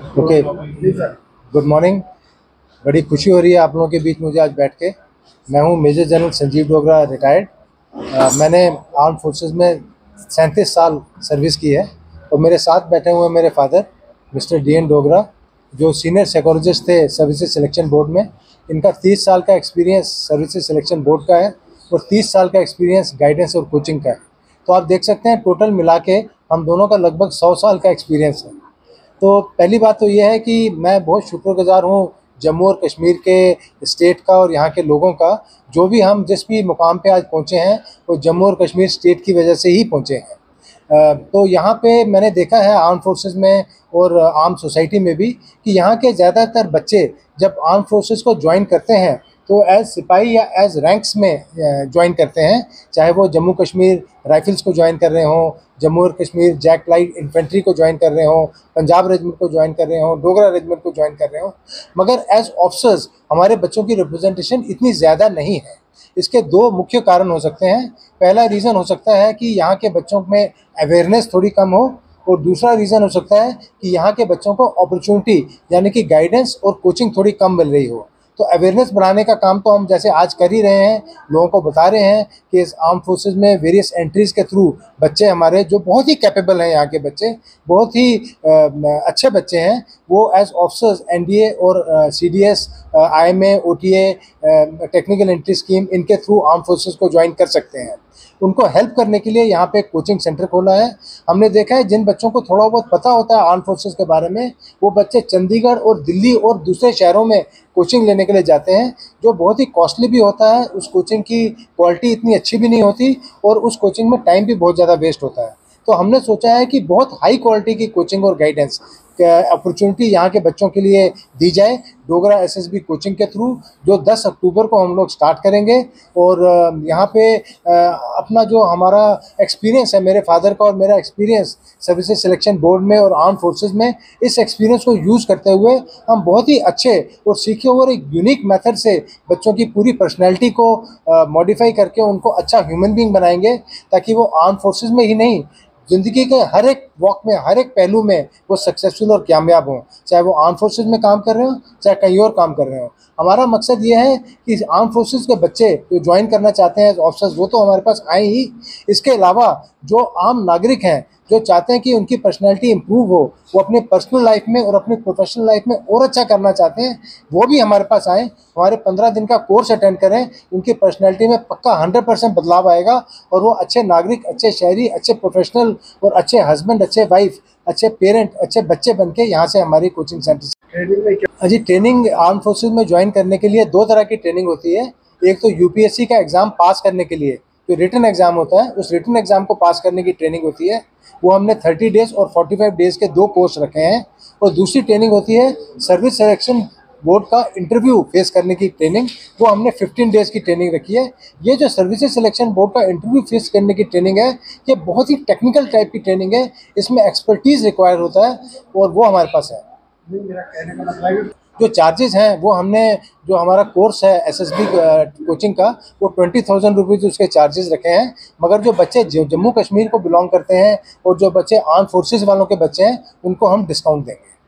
Okay, good morning. बड़ी खुशी हो रही है आप लोगों के बीच मुझे आज बैठ के। मैं हूँ major general Sanjeev Dogra, retired. मैंने आर्म फोर्सेस में 37 साल सर्विस की है और मेरे साथ बैठे हुए मेरे फादर मिस्टर डी.एन. डोगरा, जो सीनियर साइकोलॉजिस्ट थे सर्विसेज सिलेक्शन बोर्ड में। इनका 30 साल का एक्सपीरियंस सर्विसेज सिलेक्शन बोर्ड का है और 30 साल का एक्सपीरियंस गाइडेंस और कोचिंग का है। तो आप देख सकते हैं टोटल मिला के हम दोनों का लगभग 100 साल का एक्सपीरियंस है। तो पहली बात तो ये है कि मैं बहुत शुक्रगुजार हूँ जम्मू और कश्मीर के स्टेट का और यहाँ के लोगों का। जो भी हम जिस भी मुकाम पे आज पहुँचे हैं वो जम्मू और कश्मीर स्टेट की वजह से ही पहुँचे हैं। तो यहाँ पे मैंने देखा है आर्म फोर्सेस में और आर्म सोसाइटी में भी कि यहाँ के ज़्यादातर बच्चे जब आर्म फोर्सेस को ज्वाइन करते हैं तो एज सिपाही या एज रैंक्स में ज्वाइन करते हैं। चाहे वो जम्मू कश्मीर राइफल्स को ज्वाइन कर रहे हों, जम्मू और कश्मीर जैक लाइट इन्फेंट्री को ज्वाइन कर रहे हों, पंजाब रेजिमेंट को ज्वाइन कर रहे हों, डोगरा रेजिमेंट को ज्वाइन कर रहे हों, मगर एज ऑफिसर्स हमारे बच्चों की रिप्रेजेंटेशन इतनी ज़्यादा नहीं है। इसके दो मुख्य कारण हो सकते हैं। पहला रीज़न हो सकता है कि यहाँ के बच्चों में अवेयरनेस थोड़ी कम हो, और दूसरा रीज़न हो सकता है कि यहाँ के बच्चों को अपॉर्चुनिटी यानी कि गाइडेंस और कोचिंग थोड़ी कम मिल रही हो। तो अवेयरनेस बढ़ाने का काम तो हम जैसे आज कर ही रहे हैं, लोगों को बता रहे हैं कि इस आर्म फोर्सेस में वेरियस एंट्रीज़ के थ्रू बच्चे हमारे जो बहुत ही कैपेबल हैं, यहाँ के बच्चे बहुत ही अच्छे बच्चे हैं, वो एज ऑफिसर्स एनडीए और CDS, IMA, OTA, technical entry scheme, इनके थ्रू आर्म फोर्सेस को ज्वाइन कर सकते हैं। उनको हेल्प करने के लिए यहाँ पे एक कोचिंग सेंटर खोला है। हमने देखा है जिन बच्चों को थोड़ा बहुत पता होता है आर्म फोर्सेस के बारे में, वो बच्चे चंडीगढ़ और दिल्ली और दूसरे शहरों में कोचिंग लेने के लिए जाते हैं, जो बहुत ही कॉस्टली भी होता है। उस कोचिंग की क्वालिटी इतनी अच्छी भी नहीं होती और उस कोचिंग में टाइम भी बहुत ज़्यादा वेस्ट होता है। तो हमने सोचा है कि बहुत हाई क्वालिटी की कोचिंग और गाइडेंस अपॉर्चुनिटी यहाँ के बच्चों के लिए दी जाए डोगरा एसएसबी कोचिंग के थ्रू, जो 10 अक्टूबर को हम लोग स्टार्ट करेंगे। और यहाँ पे अपना जो हमारा एक्सपीरियंस है, मेरे फादर का और मेरा एक्सपीरियंस सर्विसेज सिलेक्शन बोर्ड में और आर्म फोर्सेस में, इस एक्सपीरियंस को यूज़ करते हुए हम बहुत ही अच्छे और सीखे हुए एक यूनिक मेथड से बच्चों की पूरी पर्सनैलिटी को मॉडिफाई करके उनको अच्छा ह्यूमन बीइंग बनाएंगे, ताकि वो आर्म फोर्सेस में ही नहीं, ज़िंदगी के हर एक वॉक में, हर एक पहलू में वो सक्सेसफुल और कामयाब हों। चाहे वो आर्म फोर्सेस में काम कर रहे हो, चाहे कहीं और काम कर रहे हो। हमारा मकसद ये है कि आर्म फोर्सेस के बच्चे जो ज्वाइन करना चाहते हैं ऑफिसर्स, वो तो हमारे पास आए ही। इसके अलावा जो आम नागरिक हैं, जो चाहते हैं कि उनकी पर्सनैलिटी इंप्रूव हो, वो अपने पर्सनल लाइफ में और अपनी प्रोफेशनल लाइफ में और अच्छा करना चाहते हैं, वो भी हमारे पास आएँ, हमारे 15 दिन का कोर्स अटेंड करें। उनकी पर्सनैलिटी में पक्का 100% बदलाव आएगा और वो अच्छे नागरिक, अच्छे शहरी, अच्छे प्रोफेशनल और अच्छे हस्बैंड, अच्छे वाइफ, अच्छे पेरेंट, अच्छे बच्चे बन के यहाँ से हमारी कोचिंग सेंटर। जी, ट्रेनिंग आर्म फोर्सेस में ज्वाइन करने के लिए 2 तरह की ट्रेनिंग होती है। एक तो यूपीएससी का एग्ज़ाम पास करने के लिए जो रिटन एग्ज़ाम होता है, उस रिटन एग्ज़ाम को पास करने की ट्रेनिंग होती है। वो हमने 30 डेज़ और 45 डेज़ के 2 कोर्स रखे हैं। और दूसरी ट्रेनिंग होती है सर्विस सिलेक्शन बोर्ड का इंटरव्यू फेस करने की ट्रेनिंग, वो हमने 15 डेज़ की ट्रेनिंग रखी है। ये जो सर्विसेज सिलेक्शन बोर्ड का इंटरव्यू फेस करने की ट्रेनिंग है, ये बहुत ही टेक्निकल टाइप की ट्रेनिंग है, इसमें एक्सपर्टीज़ रिक्वायर होता है और वो हमारे पास है। जो चार्जेस हैं वो हमने, जो हमारा कोर्स है एसएसबी कोचिंग का, वो 20,000 रुपीज़ उसके चार्जेस रखे हैं। मगर जो बच्चे जो जम्मू कश्मीर को बिलोंग करते हैं और जो बच्चे आर्म फोर्सेस वालों के बच्चे हैं, उनको हम डिस्काउंट देंगे।